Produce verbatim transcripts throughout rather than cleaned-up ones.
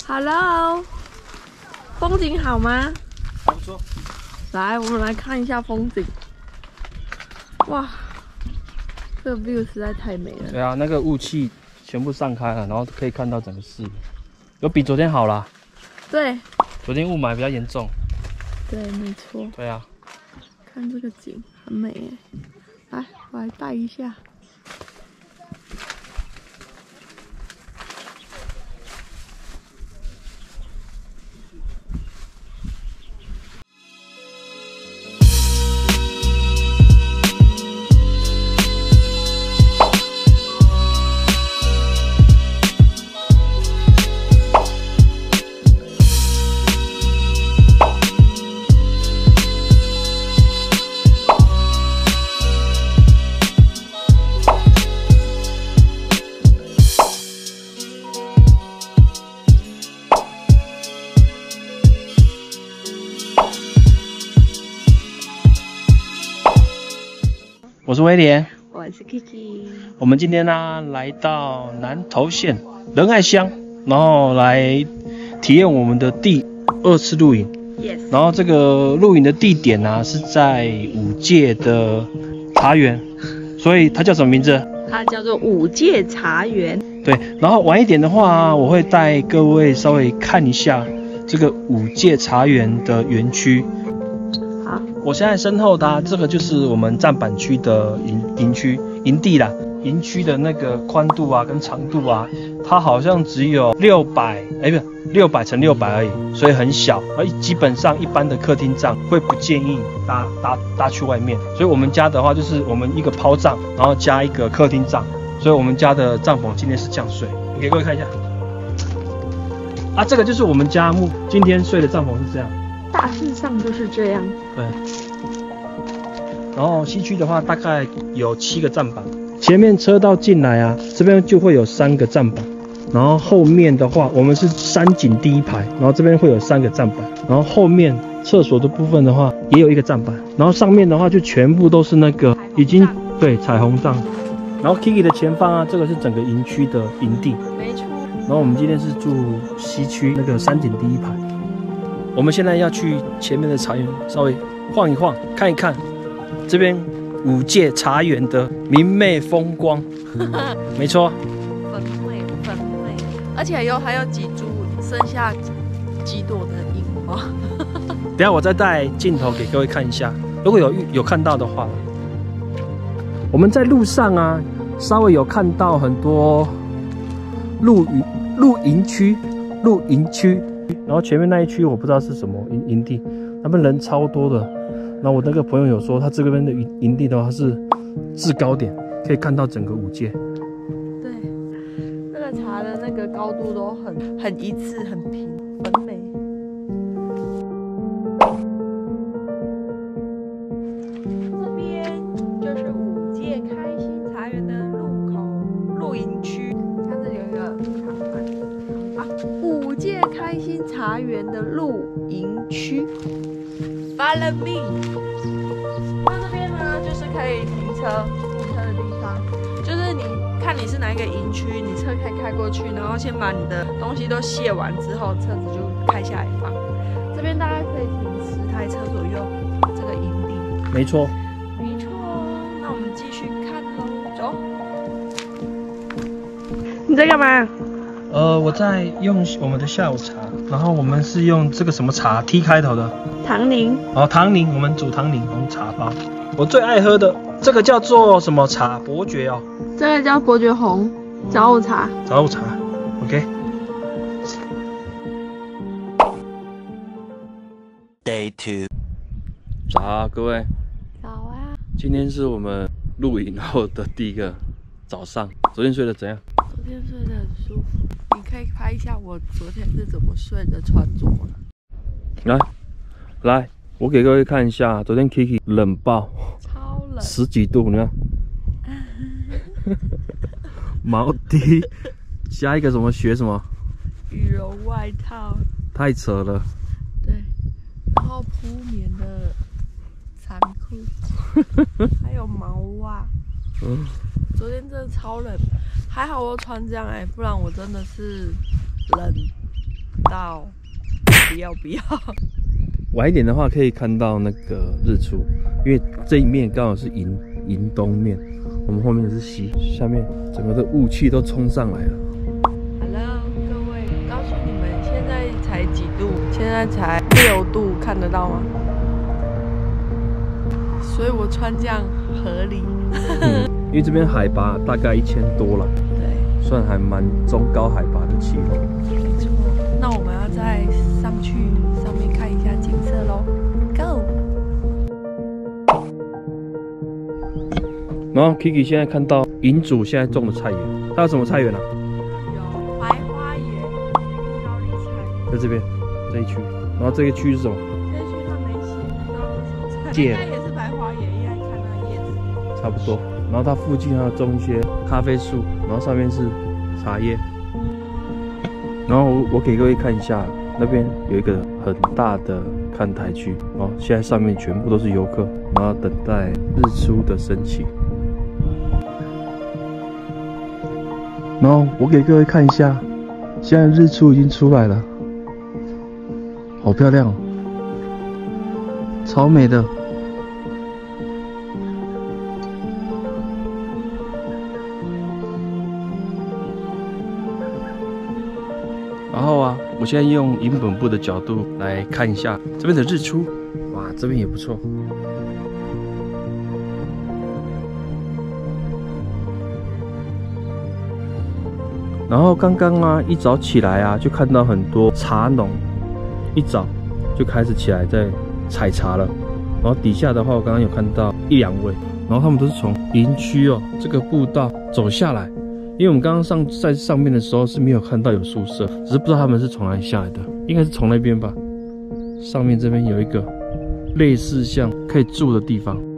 Hello， 风景好吗？ 还不错。 来，我们来看一下风景。哇，这个 view 实在太美了。 对啊，那个雾气全部散开了，然后可以看到整个视野，有比昨天好啦。 对， 昨天雾霾比较严重。 对，没错。 对啊， 看这个景很美耶。来，我来带一下。 我是威廉， 我是 Kiki。 我们今天呢来到南投县仁爱乡，然后来体验我们的第二次露营。 Yes。 然后这个露营的地点呢、啊、是在五界的茶园，所以它叫什么名字？ 它叫做五界茶园。 对，然后晚一点的话，我会带各位稍微看一下这个五界茶园的园区。 好， 我现在身后的、啊、这个就是我们站板区的营营区营地啦。营区的那个宽度啊跟长度啊，它好像只有六百，哎，不是六百乘六百而已，所以很小。而基本上一般的客厅帐会不建议搭搭搭去外面，所以我们家的话就是我们一个抛帐，然后加一个客厅帐，所以我们家的帐篷今天是这样睡。我给各位看一下。啊，这个就是我们家目今天睡的帐篷是这样。 大致上就是这样。 对。然后西区的话，大概有七个站板。前面车道进来啊，这边就会有三个站板。然后后面的话，我们是山景第一排，然后这边会有三个站板。然后后面厕所的部分的话，也有一个站板。然后上面的话，就全部都是那个已经对彩虹帐。然后 Kiki 的前方啊，这个是整个营区的营地。 没错。 然后我们今天是住西区那个山景第一排。 我们现在要去前面的茶园，稍微晃一晃，看一看这边五界茶园的明媚风光。没错， 粉美粉美，而且有还有几株剩下几朵的樱花。 等一下我再带镜头给各位看一下，如果有有看到的话，我们在路上啊，稍微有看到很多露营露营区，露营区。 然后前面那一区我不知道是什么营营地，他们人超多的。然后我那个朋友有说，他这边的营营地的话是制高点，可以看到整个五界。 对，那个茶的那个高度都很很一致，很平，很美。这边就是五界开心茶园的入口露营区，它这里有一个长板啊，五界开心茶园的露营区 ，Follow me。那这边呢，就是可以停车、停车的地方，就是你看你是哪一个营区，你车可以开过去，然后先把你的东西都卸完之后，车子就开下来放。这边大概可以停十台车左右，这个营地。 没错。 没错，那我们继续看喽，走。你在干嘛？ 呃，我在用我们的下午茶，然后我们是用这个什么茶 T 开头的， 唐宁。 哦，唐宁，我们煮唐宁红茶包。我最爱喝的这个叫做什么茶？伯爵哦。 这个叫伯爵红早午茶。 早午茶 ，OK。Day two。早啊，各位。 早啊。 今天是我们露营后的第一个早上。昨天睡得怎样？ 昨天睡得很舒服。 你可以拍一下我昨天是怎么睡的穿着吗？ 来，来，我给各位看一下，昨天 Kiki 冷爆， 超冷， 十几度，你看，毛 T 加一个什么学什么， 羽绒外套， 太扯了。 对，然后铺棉的长裤，还有毛袜。嗯，昨天真的超冷，还好我穿这样哎、欸，不然我真的是冷到，不要不要。 晚一点的话，可以看到那个日出，因为这一面刚好是迎迎东面，我们后面是西，下面整个的雾气都冲上来了。 Hello， 各位，告诉你们，现在才几度？现在才六度，看得到吗？所以我穿这样合理。 嗯，因为这边海拔大概一千多了， 对， 算还蛮中高海拔的气候。 没错。那我们要再上去上面看一下景色喽 ，Go！ 然后 Kiki 现在看到营主现在种的菜园，他有什么菜园啊？ 有白花椰、高丽菜， 在这边这一区。然后这个区是什么？ 这一区他没写，不知道是什么菜。 芥应该也是白花椰，应该看它叶子。 差不多。然后它附近还有种一些咖啡树，然后上面是茶叶。然后我我给各位看一下，那边有一个很大的看台区哦，现在上面全部都是游客，然后等待日出的升起。然后我给各位看一下，现在日出已经出来了，好漂亮哦，超美的。然后啊，我现在用银本部的角度来看一下这边的日出，哇，这边也不错。然后刚刚啊，一早起来啊，就看到很多茶农，一早就开始起来在采茶了。然后底下的话，我刚刚有看到一两位，然后他们都是从营区哦这个步道走下来。因为我们刚刚上在上面的时候是没有看到有宿舍，只是不知道他们是从哪里下来的，应该是从那边吧。上面这边有一个类似像可以住的地方。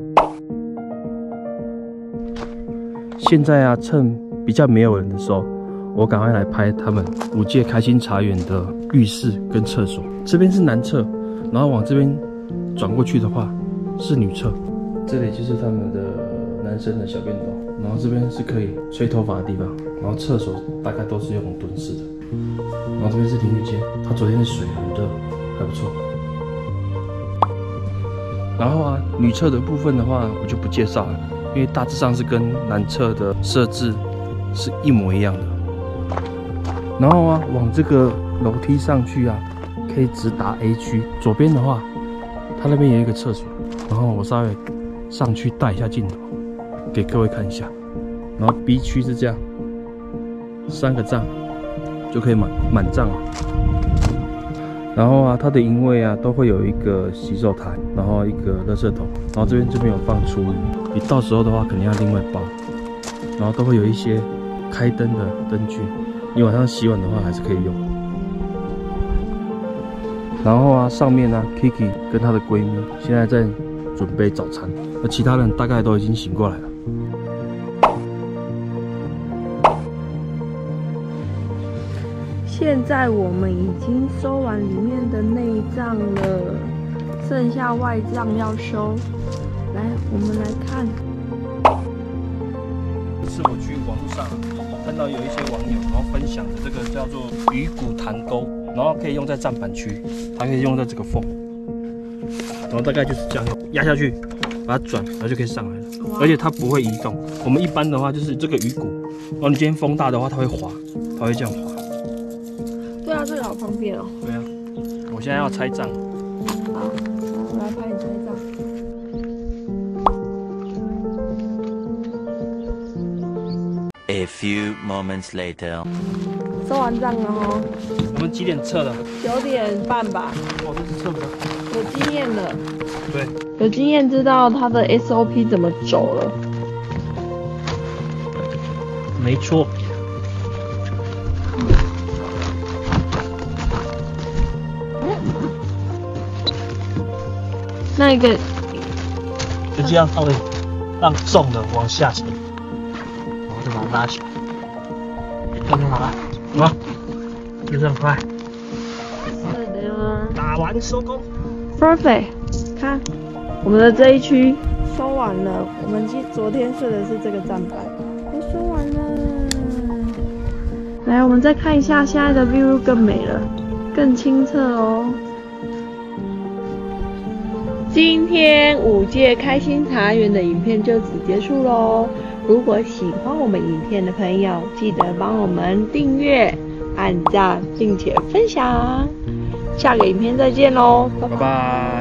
现在啊，趁比较没有人的时候，我赶快来拍他们五界开心茶园的浴室跟厕所。这边是男厕，然后往这边转过去的话是女厕。这里就是他们的男生的小便斗。然后这边是可以吹头发的地方，然后厕所大概都是用蹲式的，然后这边是淋浴间，它昨天的水很热，还不错。然后啊，女厕的部分的话我就不介绍了，因为大致上是跟男厕的设置是一模一样的。然后啊，往这个楼梯上去啊，可以直达 A 区。左边的话，它那边有一个厕所，然后我稍微上去带一下镜头。给各位看一下，然后 B 区是这样，三个帐就可以满满帐了。然后啊，它的营位啊都会有一个洗手台，然后一个垃圾桶，然后这边这边有放厨余，你到时候的话肯定要另外包。然后都会有一些开灯的灯具，你晚上洗碗的话还是可以用。然后啊，上面呢 ，Kiki 跟她的闺蜜现在在准备早餐，而其他人大概都已经醒过来了。 现在我们已经收完里面的内脏了，剩下外脏要收。来，我们来看。 是我去网络上看到有一些网友，然后分享的这个叫做鱼骨弹钩，然后可以用在站板区，它可以用在这个缝，然后大概就是这样压下去，把它转，然后就可以上来了，而且它不会移动。我们一般的话就是这个鱼骨，然后你今天风大的话，它会滑，它会这样滑。 对啊，这个好方便哦。 对啊，我现在要拆账。 好，我来拍你拆账。 A few moments later， 收完账了哦。 我们几点撤的？ 九点半吧。 哦，这是撤的。 有经验了。 对。 有经验知道它的 S O P 怎么走了。 没错。 那一个就这样稍微让重的往下沉，然后就把它拉起来，这样就好了，好，就这么快。 是的。 打完收工 Perfect， 看我们的这一区收完了。我们今昨天睡的是这个站板，都收完了。来，我们再看一下现在的 view 更美了。 更清澈哦。今天五届开心茶园的影片就此结束喽。如果喜欢我们影片的朋友，记得帮我们订阅、按赞，并且分享。下个影片再见喽，拜拜。 拜拜。